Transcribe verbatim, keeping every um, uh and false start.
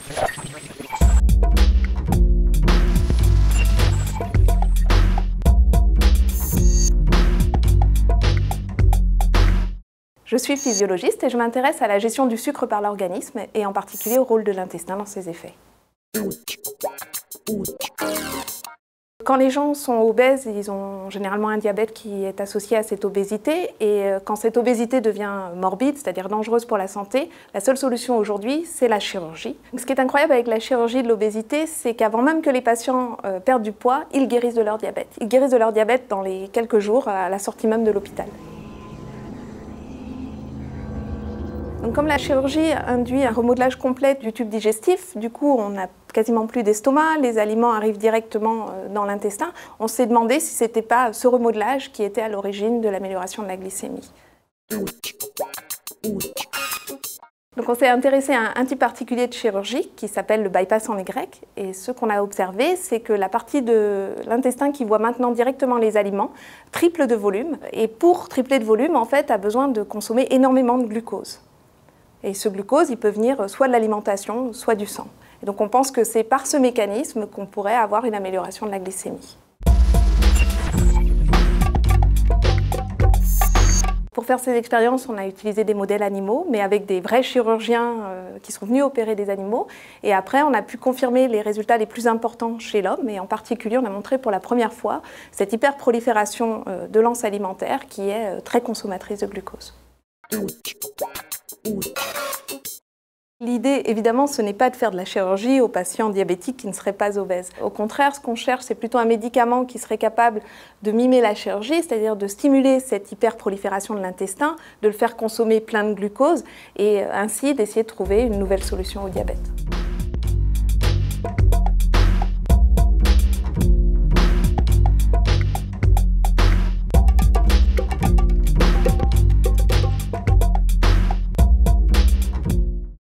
Je suis physiologiste et je m'intéresse à la gestion du sucre par l'organisme et en particulier au rôle de l'intestin dans ses effets. Quand les gens sont obèses, ils ont généralement un diabète qui est associé à cette obésité et quand cette obésité devient morbide, c'est-à-dire dangereuse pour la santé, la seule solution aujourd'hui, c'est la chirurgie. Ce qui est incroyable avec la chirurgie de l'obésité, c'est qu'avant même que les patients euh, perdent du poids, ils guérissent de leur diabète. Ils guérissent de leur diabète dans les quelques jours à la sortie même de l'hôpital. Donc, comme la chirurgie induit un remodelage complet du tube digestif, du coup on n'a quasiment plus d'estomac, les aliments arrivent directement dans l'intestin, on s'est demandé si ce n'était pas ce remodelage qui était à l'origine de l'amélioration de la glycémie. Donc on s'est intéressé à un type particulier de chirurgie qui s'appelle le bypass en Y, et ce qu'on a observé, c'est que la partie de l'intestin qui voit maintenant directement les aliments triple de volume, et pour tripler de volume, en fait, a besoin de consommer énormément de glucose. Et ce glucose, il peut venir soit de l'alimentation, soit du sang. Et donc on pense que c'est par ce mécanisme qu'on pourrait avoir une amélioration de la glycémie. Pour faire ces expériences, on a utilisé des modèles animaux, mais avec des vrais chirurgiens euh, qui sont venus opérer des animaux. Et après, on a pu confirmer les résultats les plus importants chez l'homme. Et en particulier, on a montré pour la première fois cette hyperprolifération euh, de l'anse alimentaire qui est euh, très consommatrice de glucose. L'idée, évidemment, ce n'est pas de faire de la chirurgie aux patients diabétiques qui ne seraient pas obèses. Au contraire, ce qu'on cherche, c'est plutôt un médicament qui serait capable de mimer la chirurgie, c'est-à-dire de stimuler cette hyperprolifération de l'intestin, de le faire consommer plein de glucose et ainsi d'essayer de trouver une nouvelle solution au diabète.